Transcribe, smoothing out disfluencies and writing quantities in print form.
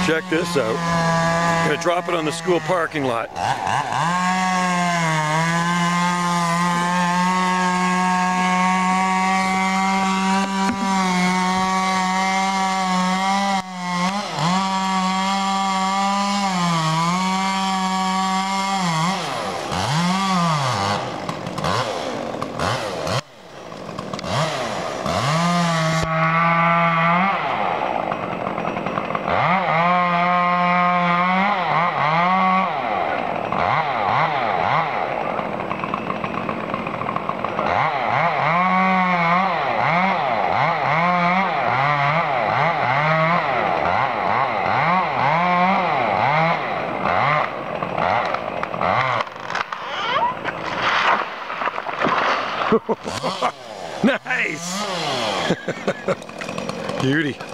Check this out. I'm gonna drop it on the school parking lot. Nice! Beauty.